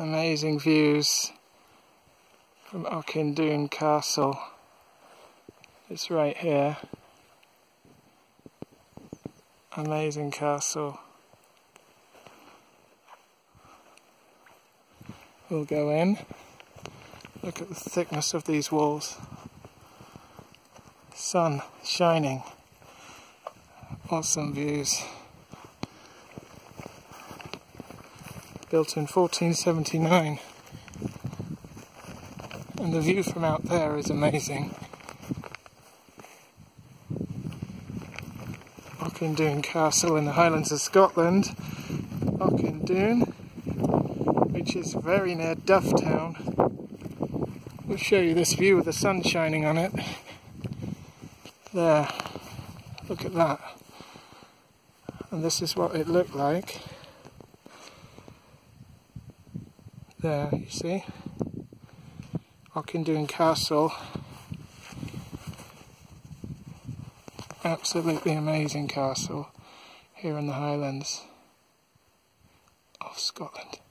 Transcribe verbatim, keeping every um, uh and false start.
Amazing views from Auchindoun Castle. It's right here. Amazing castle. We'll go in. Look at the thickness of these walls. Sun shining. Awesome views. Built in fourteen seventy-nine. And the view from out there is amazing. Auchindoun Castle in the Highlands of Scotland. Auchindoun, which is very near Dufftown. We'll show you this view with the sun shining on it. There, look at that. And this is what it looked like. There, you see? Auchindoun Castle. Absolutely amazing castle here in the Highlands of Scotland.